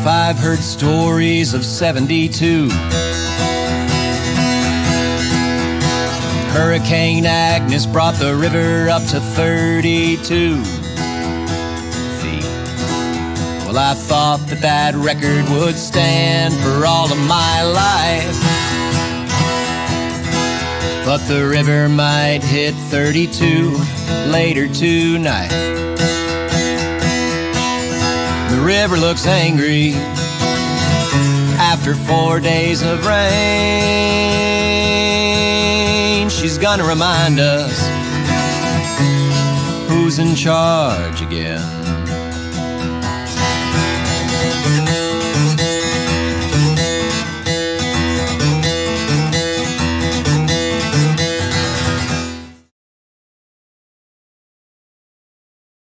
I've heard stories of 72. Hurricane Agnes brought the river up to 32 feet. Well, I thought that that record would stand for all of my life, but the river might hit 32 later tonight. The river looks angry after 4 days of rain. She's gonna remind us who's in charge again.